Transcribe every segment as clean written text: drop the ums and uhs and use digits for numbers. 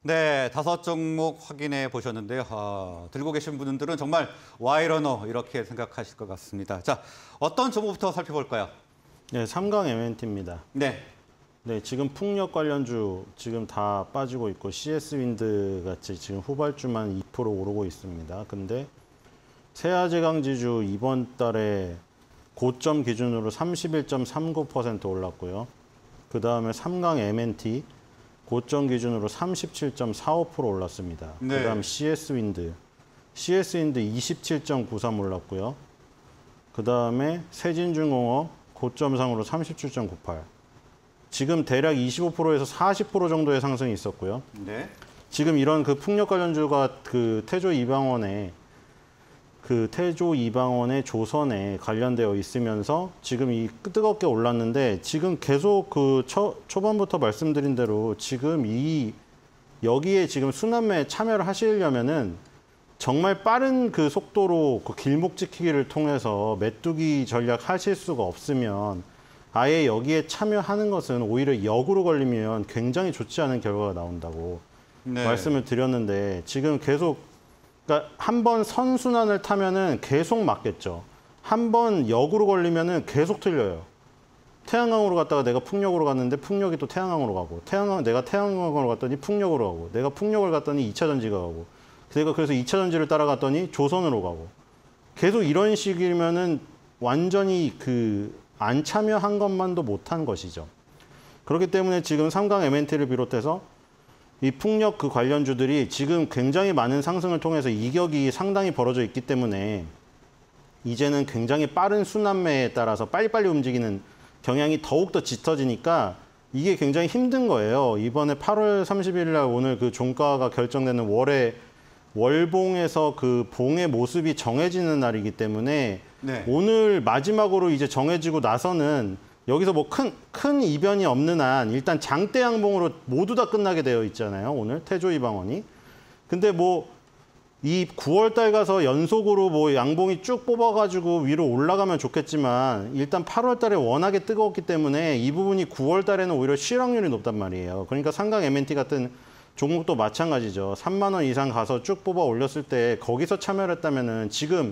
네, 5종목 확인해 보셨는데요. 들고 계신 분들은 정말 와이러너 이렇게 생각하실 것 같습니다. 자, 어떤 종목부터 살펴볼까요? 네, 삼강 M&T입니다. 네. 네, 지금 풍력 관련주 지금 다 빠지고 있고 CS 윈드 같이 지금 후발주만 2% 오르고 있습니다. 근데 세아제강지주 이번 달에 고점 기준으로 31.39% 올랐고요. 그 다음에 삼강 M&T 고점 기준으로 37.45% 올랐습니다. 네. 그 다음 CS 윈드 27.93 올랐고요. 그 다음에 세진중공업 고점상으로 37.98. 지금 대략 25%에서 40% 정도의 상승이 있었고요. 네. 지금 이런 그 풍력 관련주가 그 태조 이방원의 조선에 관련되어 있으면서 지금 이 뜨겁게 올랐는데 지금 계속 그 초반부터 말씀드린 대로 지금 여기에 지금 순환매에 참여를 하시려면은 정말 빠른 그 속도로 그 길목 지키기를 통해서 메뚜기 전략 하실 수가 없으면 아예 여기에 참여하는 것은 오히려 역으로 걸리면 굉장히 좋지 않은 결과가 나온다고 말씀을 드렸는데 지금 계속 그러니까 한 번 선순환을 타면은 계속 맞겠죠. 한 번 역으로 걸리면은 계속 틀려요. 태양광으로 갔다가 내가 풍력으로 갔는데 풍력이 또 태양광으로 가고 내가 태양광으로 갔더니 풍력으로 가고 내가 풍력을 갔더니 2차 전지가 가고 내가 그래서 2차 전지를 따라갔더니 조선으로 가고 계속 이런 식이면은 완전히 안 참여한 것만도 못한 것이죠. 그렇기 때문에 지금 삼강 M&T를 비롯해서 이 풍력 그 관련주들이 지금 굉장히 많은 상승을 통해서 이격이 상당히 벌어져 있기 때문에 이제는 굉장히 빠른 순환매에 따라서 빨리빨리 움직이는 경향이 더욱더 짙어지니까 이게 굉장히 힘든 거예요. 이번에 8월 30일 날 오늘 그 종가가 결정되는 월봉에서 그 봉의 모습이 정해지는 날이기 때문에 네. 오늘 마지막으로 이제 정해지고 나서는 여기서 뭐 큰 이변이 없는 한 일단 장대 양봉으로 모두 다 끝나게 되어 있잖아요. 오늘 태조 이방원이. 근데 뭐 이 9월 달 가서 연속으로 뭐 양봉이 쭉 뽑아가지고 위로 올라가면 좋겠지만 일단 8월 달에 워낙에 뜨거웠기 때문에 이 부분이 9월 달에는 오히려 실확률이 높단 말이에요. 그러니까 삼강 M&T 같은 종목도 마찬가지죠. 3만 원 이상 가서 쭉 뽑아 올렸을 때 거기서 참여를 했다면은 지금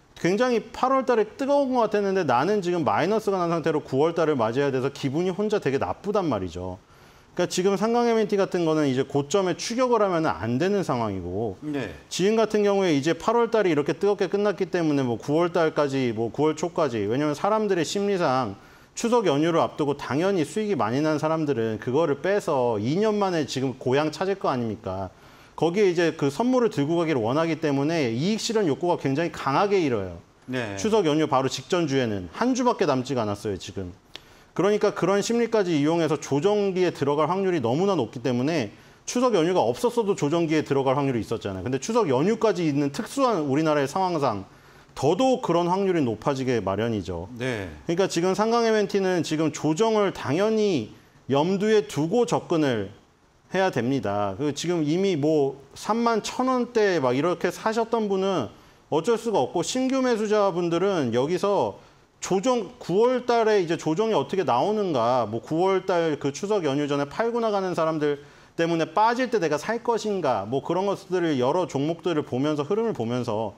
굉장히 8월 달에 뜨거운 것 같았는데 나는 지금 마이너스가 난 상태로 9월 달을 맞이해야 돼서 기분이 혼자 되게 나쁘단 말이죠. 그러니까 지금 삼강 M&T 같은 거는 이제 고점에 추격을 하면 안 되는 상황이고 네. 지금 같은 경우에 이제 8월 달이 이렇게 뜨겁게 끝났기 때문에 뭐 9월 달까지 뭐 9월 초까지 왜냐면 사람들의 심리상 추석 연휴를 앞두고 당연히 수익이 많이 난 사람들은 그거를 빼서 2년 만에 지금 고향 찾을 거 아닙니까? 거기에 이제 그 선물을 들고 가기를 원하기 때문에 이익 실현 욕구가 굉장히 강하게 일어요. 네. 추석 연휴 바로 직전 주에는 한 주밖에 남지가 않았어요, 지금. 그러니까 그런 심리까지 이용해서 조정기에 들어갈 확률이 너무나 높기 때문에 추석 연휴가 없었어도 조정기에 들어갈 확률이 있었잖아요. 근데 추석 연휴까지 있는 특수한 우리나라의 상황상 더더욱 그런 확률이 높아지게 마련이죠. 네. 그러니까 지금 삼강 M&T는 지금 조정을 당연히 염두에 두고 접근을 해야 됩니다. 지금 이미 뭐 31,000원대 막 이렇게 사셨던 분은 어쩔 수가 없고 신규 매수자분들은 여기서 조정 9월 달에 이제 조정이 어떻게 나오는가 뭐 9월 달 그 추석 연휴 전에 팔고 나가는 사람들 때문에 빠질 때 내가 살 것인가 뭐 그런 것들을 여러 종목들을 보면서 흐름을 보면서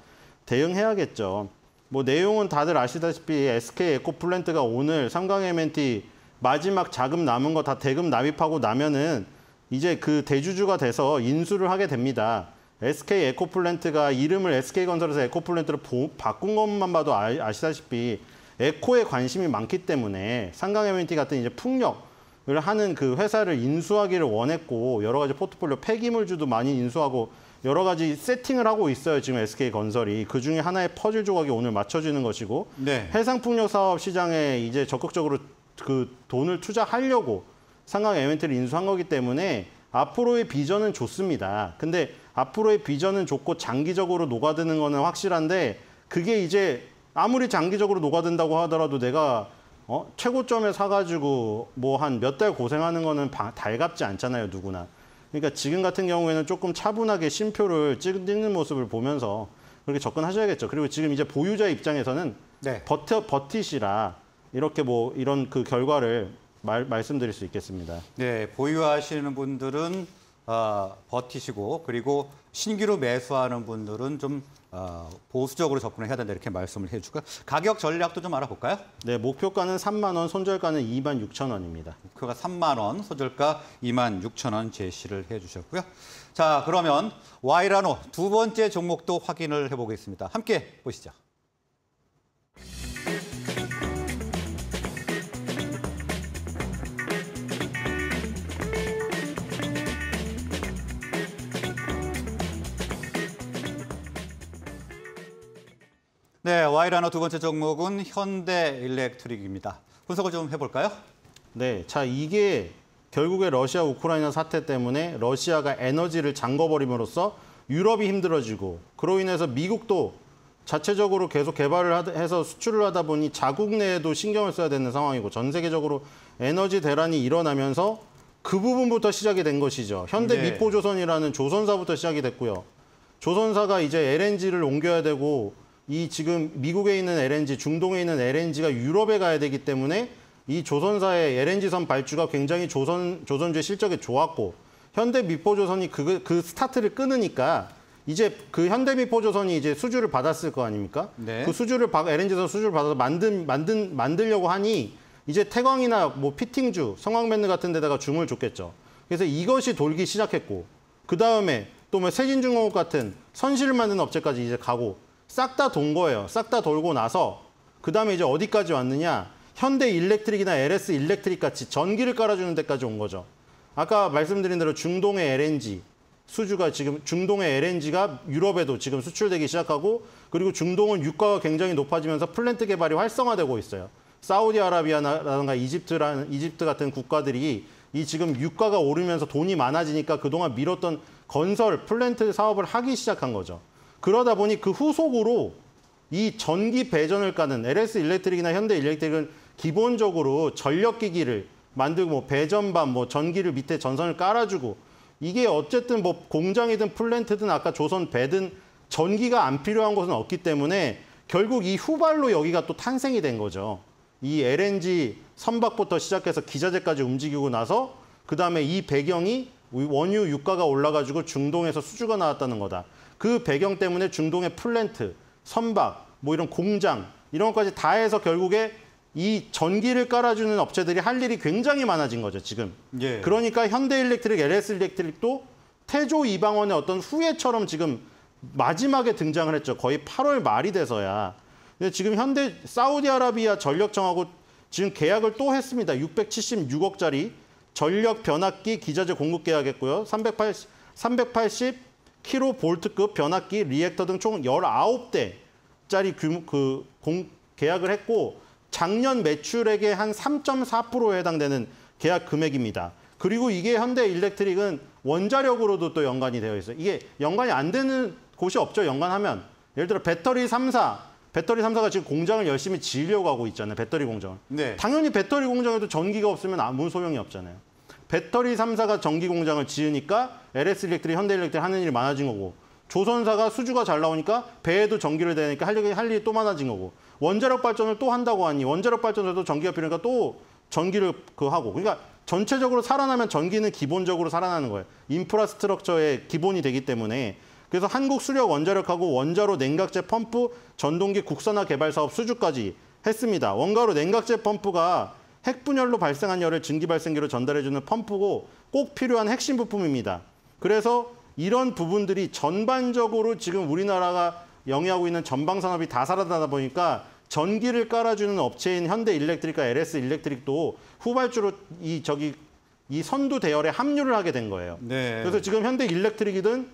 대응해야겠죠. 뭐 내용은 다들 아시다시피 SK 에코플랜트가 오늘 삼강 M&T 마지막 자금 남은 거 다 대금 납입하고 나면은 이제 그 대주주가 돼서 인수를 하게 됩니다. SK 에코플랜트가 이름을 SK건설에서 에코플랜트로 바꾼 것만 봐도 아시다시피 에코에 관심이 많기 때문에 삼강 M&T 같은 이제 풍력을 하는 그 회사를 인수하기를 원했고 여러 가지 포트폴리오 폐기물주도 많이 인수하고 여러 가지 세팅을 하고 있어요. 지금 SK건설이. 그중에 하나의 퍼즐 조각이 오늘 맞춰지는 것이고 네. 해상풍력 사업 시장에 이제 적극적으로 그 돈을 투자하려고 삼강 M&T를 인수한 거기 때문에 앞으로의 비전은 좋습니다. 근데 앞으로의 비전은 좋고 장기적으로 녹아드는 거는 확실한데 그게 이제 아무리 장기적으로 녹아든다고 하더라도 내가 최고점에 사가지고 뭐 한 몇 달 고생하는 거는 달갑지 않잖아요, 누구나. 그러니까 지금 같은 경우에는 조금 차분하게 쉼표를 찍는 모습을 보면서 그렇게 접근하셔야겠죠. 그리고 지금 이제 보유자 입장에서는 네. 버티시라 이렇게 뭐 이런 그 결과를 말씀드릴 수 있겠습니다. 네, 보유하시는 분들은 버티시고 그리고 신규로 매수하는 분들은 좀 보수적으로 접근을 해야 된다 이렇게 말씀을 해주고요. 가격 전략도 좀 알아볼까요? 네, 목표가는 3만 원, 손절가는 2만 6천 원입니다. 목표가 3만 원, 손절가 2만 6천 원 제시를 해주셨고요. 자, 그러면 와이라노 두 번째 종목도 확인을 해보겠습니다. 함께 보시죠. 네, 와이라노 두 번째 종목은 현대일렉트릭입니다. 분석을 좀 해볼까요? 네, 자 이게 결국에 러시아 우크라이나 사태 때문에 러시아가 에너지를 잠궈버림으로써 유럽이 힘들어지고 그로 인해서 미국도 자체적으로 계속 개발을 해서 수출을 하다 보니 자국 내에도 신경을 써야 되는 상황이고 전 세계적으로 에너지 대란이 일어나면서 그 부분부터 시작이 된 것이죠. 현대미포조선이라는 조선사부터 시작이 됐고요. 조선사가 이제 LNG를 옮겨야 되고 이 지금 미국에 있는 LNG, 중동에 있는 LNG가 유럽에 가야 되기 때문에 이 조선사의 LNG선 발주가 굉장히 조선주의 실적이 좋았고 현대미포조선이 그 스타트를 끊으니까 이제 그 현대미포조선이 이제 수주를 받았을 거 아닙니까? 네. 그 LNG선 수주를 받아서 만들려고 하니 이제 태광이나 뭐 피팅주, 성황밴드 같은 데다가 줌을 줬겠죠. 그래서 이것이 돌기 시작했고 그 다음에 또 뭐 세진중공업 같은 선실을 만드는 업체까지 이제 가고 싹 다 돈 거예요. 싹 다 돌고 나서 그 다음에 이제 어디까지 왔느냐? 현대일렉트릭이나 LS일렉트릭 같이 전기를 깔아주는 데까지 온 거죠. 아까 말씀드린 대로 중동의 LNG 수주가 지금 중동의 LNG가 유럽에도 지금 수출되기 시작하고 그리고 중동은 유가가 굉장히 높아지면서 플랜트 개발이 활성화되고 있어요. 사우디아라비아라든가 이집트 같은 국가들이 이 지금 유가가 오르면서 돈이 많아지니까 그동안 미뤘던 건설 플랜트 사업을 하기 시작한 거죠. 그러다 보니 그 후속으로 이 전기 배전을 까는 LS일렉트릭이나 현대일렉트릭은 기본적으로 전력기기를 만들고 뭐 배전반, 뭐 전기를 밑에 전선을 깔아주고 이게 어쨌든 뭐 공장이든 플랜트든 아까 조선 배든 전기가 안 필요한 곳은 없기 때문에 결국 이 후발로 여기가 또 탄생이 된 거죠. 이 LNG 선박부터 시작해서 기자재까지 움직이고 나서 그다음에 이 배경이 원유 유가가 올라가지고 중동에서 수주가 나왔다는 거다. 그 배경 때문에 중동의 플랜트, 선박, 뭐 이런 공장 이런 것까지 다 해서 결국에 이 전기를 깔아주는 업체들이 할 일이 굉장히 많아진 거죠, 지금. 예. 그러니까 현대일렉트릭, LS일렉트릭도 태조 이방원의 어떤 후예처럼 지금 마지막에 등장을 했죠. 거의 8월 말이 돼서야. 근데 지금 사우디아라비아 전력청하고 지금 계약을 또 했습니다. 676억짜리 전력 변압기 기자재 공급 계약했고요. 380 킬로볼트급 변압기, 리액터 등 총 19대짜리 계약을 했고 작년 매출액의 한 3.4%에 해당되는 계약 금액입니다. 그리고 이게 현대일렉트릭은 원자력으로도 또 연관이 되어 있어요. 이게 연관이 안 되는 곳이 없죠, 연관하면. 예를 들어 배터리 3사가 지금 공장을 열심히 지으려고 하고 있잖아요, 배터리 공장을. 네. 당연히 배터리 공장에도 전기가 없으면 아무 소용이 없잖아요. 배터리 3사가 전기 공장을 지으니까 LS일렉트릭, 현대일렉트릭 하는 일이 많아진 거고 조선사가 수주가 잘 나오니까 배에도 전기를 대니까 할 일이 또 많아진 거고 원자력 발전을 또 한다고 하니 원자력 발전에도 전기가 필요하니까 또 전기를 하고 그러니까 전체적으로 살아나면 전기는 기본적으로 살아나는 거예요. 인프라스트럭처의 기본이 되기 때문에 그래서 한국수력원자력하고 원자로 냉각제 펌프 전동기 국산화 개발 사업 수주까지 했습니다. 원가로 냉각제 펌프가 핵분열로 발생한 열을 증기 발생기로 전달해주는 펌프고 꼭 필요한 핵심 부품입니다. 그래서 이런 부분들이 전반적으로 지금 우리나라가 영위하고 있는 전방산업이 다 살아나다 보니까 전기를 깔아주는 업체인 현대일렉트릭과 LS일렉트릭도 후발주로 이 선두 대열에 합류를 하게 된 거예요. 네. 그래서 지금 현대일렉트릭이든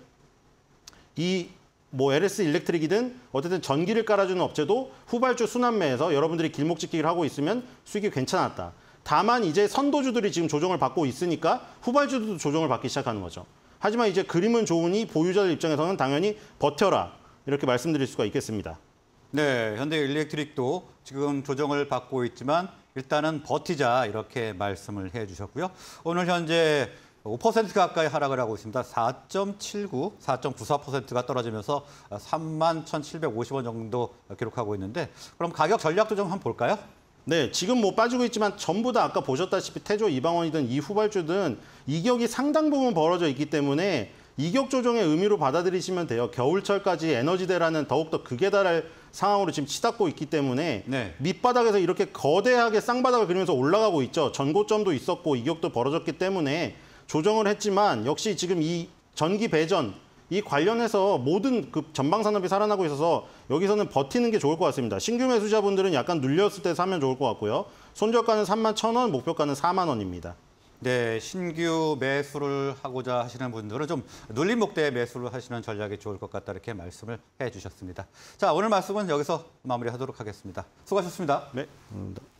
LS일렉트릭이든 어쨌든 전기를 깔아주는 업체도 후발주 순환매에서 여러분들이 길목짓기를 하고 있으면 수익이 괜찮았다. 다만 이제 선도주들이 지금 조정을 받고 있으니까 후발주도 조정을 받기 시작하는 거죠. 하지만 이제 그림은 좋으니 보유자들 입장에서는 당연히 버텨라 이렇게 말씀드릴 수가 있겠습니다. 네, 현대일렉트릭도 지금 조정을 받고 있지만 일단은 버티자 이렇게 말씀을 해주셨고요. 오늘 현재 5% 가까이 하락을 하고 있습니다. 4.79, 4.94%가 떨어지면서 31,750원 정도 기록하고 있는데 그럼 가격 전략도 좀 한번 볼까요? 네, 지금 뭐 빠지고 있지만 전부 다 아까 보셨다시피 태조, 이방원이든 이 후발주든 이격이 상당 부분 벌어져 있기 때문에 이격 조정의 의미로 받아들이시면 돼요. 겨울철까지 에너지대라는 더욱더 극에 달할 상황으로 지금 치닫고 있기 때문에 네. 밑바닥에서 이렇게 거대하게 쌍바닥을 그리면서 올라가고 있죠. 전고점도 있었고 이격도 벌어졌기 때문에 조정을 했지만 역시 지금 이 전기 배전 이 관련해서 모든 그 전방 산업이 살아나고 있어서 여기서는 버티는 게 좋을 것 같습니다. 신규 매수자분들은 약간 눌렸을 때 사면 좋을 것 같고요. 손절가는 31,000원, 목표가는 4만 원입니다. 네, 신규 매수를 하고자 하시는 분들은 좀 눌린 목대에 매수를 하시는 전략이 좋을 것 같다 이렇게 말씀을 해주셨습니다. 자, 오늘 말씀은 여기서 마무리하도록 하겠습니다. 수고하셨습니다. 네, 감사합니다.